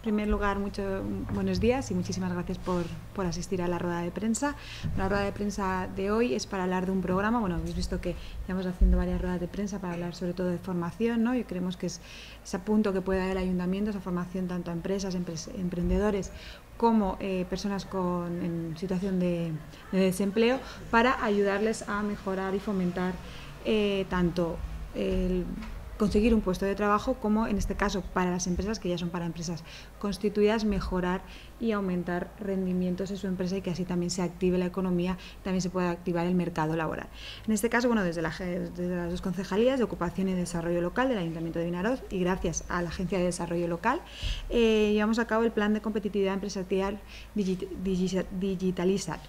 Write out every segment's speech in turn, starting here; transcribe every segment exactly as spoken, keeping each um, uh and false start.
primer lugar, muchos buenos días y muchísimas gracias por, por asistir a la rueda de prensa. La rueda de prensa de hoy es para hablar de un programa. Bueno, habéis visto que estamos haciendo varias ruedas de prensa para hablar sobre todo de formación, ¿no? Y creemos que es ese punto que puede dar el ayuntamiento, esa formación tanto a empresas, empres, emprendedores, como eh, personas con, en situación de, de desempleo, para ayudarles a mejorar y fomentar eh, tanto el conseguir un puesto de trabajo como, en este caso, para las empresas, que ya son para empresas constituidas, mejorar y aumentar rendimientos en su empresa y que así también se active la economía, también se pueda activar el mercado laboral. En este caso, bueno, desde, la, desde las dos concejalías de Ocupación y Desarrollo Local del Ayuntamiento de Vinaroz y gracias a la Agencia de Desarrollo Local, eh, llevamos a cabo el Plan de Competitividad Empresarial Digitalizar,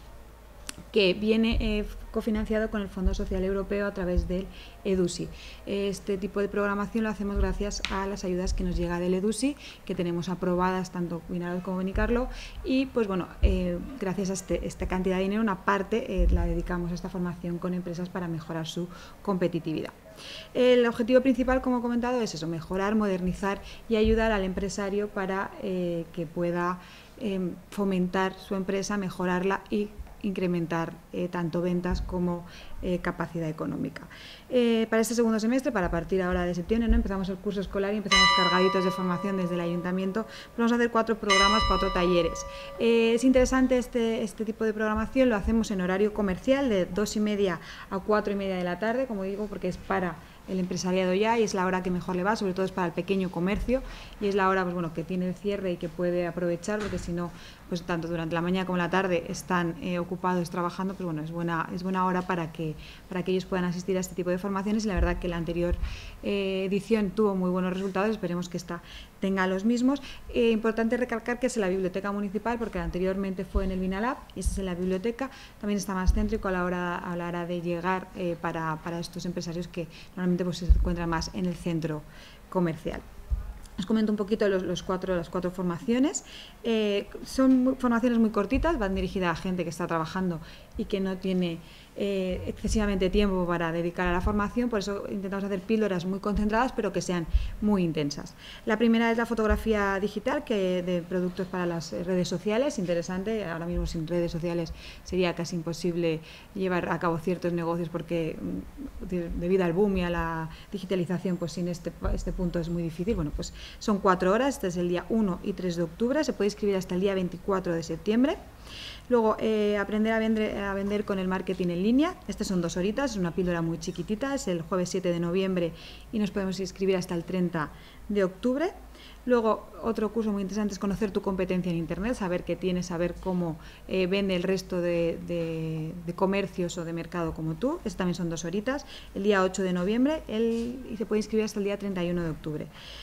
que viene eh, cofinanciado con el Fondo Social Europeo a través del EDUSI. Este tipo de programación lo hacemos gracias a las ayudas que nos llega del EDUSI, que tenemos aprobadas tanto Vinaroz como Benicarló, y pues bueno, eh, gracias a este, esta cantidad de dinero, una parte eh, la dedicamos a esta formación con empresas para mejorar su competitividad. El objetivo principal, como he comentado, es eso: mejorar, modernizar y ayudar al empresario para eh, que pueda eh, fomentar su empresa, mejorarla y incrementar eh, tanto ventas como eh, capacidad económica. Eh, para este segundo semestre, para partir ahora de septiembre, ¿no? Empezamos el curso escolar y empezamos cargaditos de formación desde el ayuntamiento. Vamos a hacer cuatro programas, cuatro talleres. Eh, es interesante este, este tipo de programación, lo hacemos en horario comercial de dos y media a cuatro y media de la tarde, como digo, porque es para el empresariado ya y es la hora que mejor le va, sobre todo es para el pequeño comercio y es la hora, pues bueno, que tiene el cierre y que puede aprovechar, porque si no, pues tanto durante la mañana como la tarde están eh, ocupados trabajando, pues bueno, es buena, es buena hora para que, para que ellos puedan asistir a este tipo de formaciones y la verdad que la anterior eh, edición tuvo muy buenos resultados, esperemos que esta tenga los mismos. Eh, importante recalcar que es en la biblioteca municipal, porque anteriormente fue en el Vinalab y este es en la biblioteca, también está más céntrico a la hora, a la hora de llegar eh, para, para estos empresarios que normalmente pues, se encuentran más en el centro comercial. Os comento un poquito los, los cuatro, las cuatro formaciones. Eh, son muy, formaciones muy cortitas, van dirigidas a gente que está trabajando y que no tiene eh, excesivamente tiempo para dedicar a la formación, por eso intentamos hacer píldoras muy concentradas pero que sean muy intensas. La primera es la fotografía digital, que de productos para las redes sociales, interesante. Ahora mismo sin redes sociales sería casi imposible llevar a cabo ciertos negocios porque debido al boom y a la digitalización, pues sin este, este punto es muy difícil. Bueno, pues son cuatro horas, este es el día uno y tres de octubre, se puede inscribir hasta el día veinticuatro de septiembre. Luego, eh, aprender a vender, a vender con el marketing en línea. Estas son dos horitas, es una píldora muy chiquitita, es el jueves siete de noviembre y nos podemos inscribir hasta el treinta de octubre. Luego, otro curso muy interesante es conocer tu competencia en Internet, saber qué tienes, saber cómo eh, vende el resto de, de, de comercios o de mercado como tú. Estas también son dos horitas, el día ocho de noviembre el, y se puede inscribir hasta el día treinta y uno de octubre.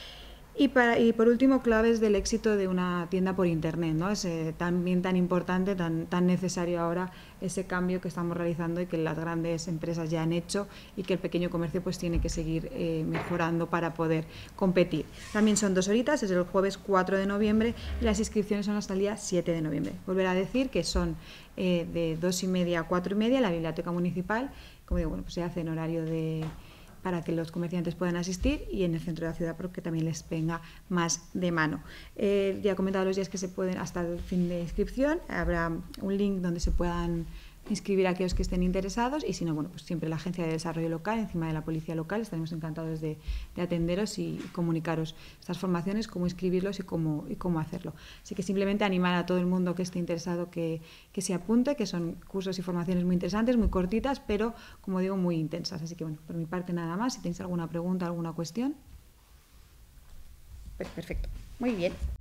Y, para, y por último, claves del éxito de una tienda por Internet, ¿no? Es eh, también tan importante, tan, tan necesario ahora ese cambio que estamos realizando y que las grandes empresas ya han hecho y que el pequeño comercio pues tiene que seguir eh, mejorando para poder competir. También son dos horitas, es el jueves cuatro de noviembre y las inscripciones son hasta el día siete de noviembre. Volver a decir que son eh, de dos y media a cuatro y media en la biblioteca municipal, como digo, bueno, pues se hace en horario de... para que los comerciantes puedan asistir y en el centro de la ciudad porque también les venga más de mano. Eh, ya he comentado los días que se pueden hasta el fin de inscripción, habrá un link donde se puedan inscribir a aquellos que estén interesados y si no, bueno, pues siempre la Agencia de Desarrollo Local, encima de la Policía Local, estaremos encantados de, de atenderos y, y comunicaros estas formaciones, cómo inscribirlos y cómo, y cómo hacerlo. Así que simplemente animar a todo el mundo que esté interesado que, que se apunte, que son cursos y formaciones muy interesantes, muy cortitas, pero como digo, muy intensas. Así que bueno, por mi parte nada más. Si tenéis alguna pregunta, alguna cuestión. Perfecto. Muy bien.